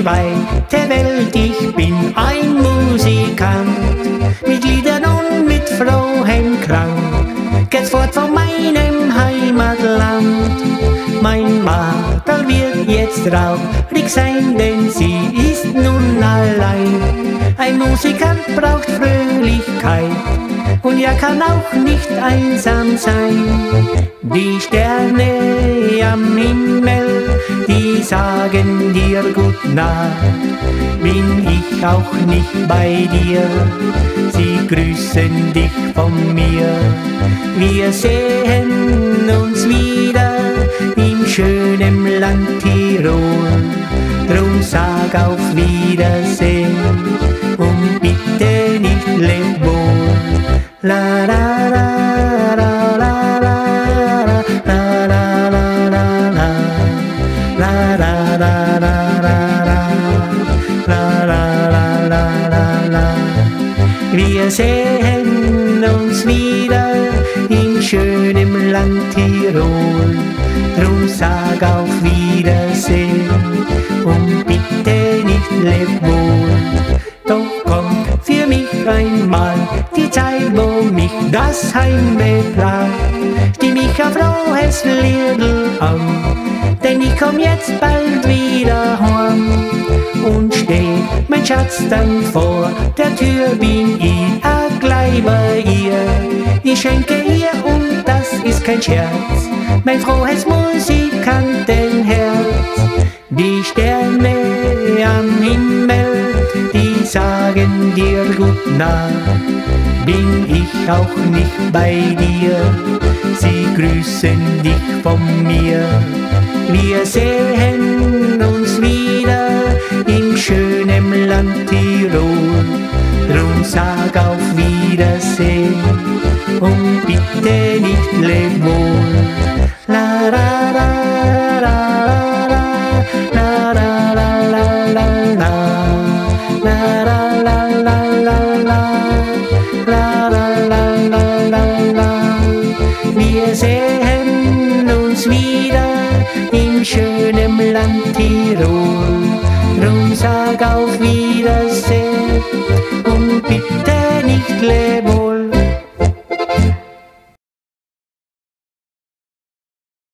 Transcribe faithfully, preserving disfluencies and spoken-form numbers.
die weite Welt. Ich bin ein Musikant, mit Liedern und mit frohem Klang. Geht's fort von meinem Heimatland. Mein Madel wird jetzt traurig sein, denn sie ist nun allein. Ein Musikant braucht Fröhlichkeit und er kann auch nicht einsam sein. Die Sterne am Himmel, die sagen dir Gute Nacht. Bin ich auch nicht bei dir, sie grüßen dich von mir. Wir sehen uns wieder im schönen Land Tirol. Drum sag auf Wiedersehen und bitte nicht leb wohl. La la la la la la la la la la la la la la la la la. Wir sehen uns wieder in schönem Land Tirol. Drum sag auf Wiedersehen und bitte nicht leb wohl. Doch kommt für mich einmal die Zeit, wo mich das Heimweh plagt. Stimm ich auf frohes Liedl an, denn ich komm jetzt bald wieder heim. Und steh mein Schatz dann vor der Tür, bin ich a gleich bei ihr. Ich schenke ihr, und das ist kein Scherz, mein frohes Musikantenherz. Die Sterne am Himmel, die sagen dir Gute Nacht. Bin ich auch nicht bei dir, sie grüßen dich von mir. Wir sehen uns wieder in schönem Land Tirol. Drum sag auf Wiedersehen und bitte nicht leb wohl. La la la la la la la la la la la la la la la la. Wir sehen uns wieder in schönem Land Tirol. Drum sag auf Wiedersehen und bitte nicht leb wohl.